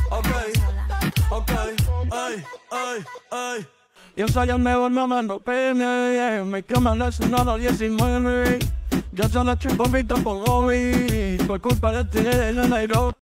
Ok, ay, ay, ay. Yo soy el mejor mamando PNE, mi cámara es sonoro 19. Yo solo estoy bonito por hobby, por culpa de ti en Nairobi.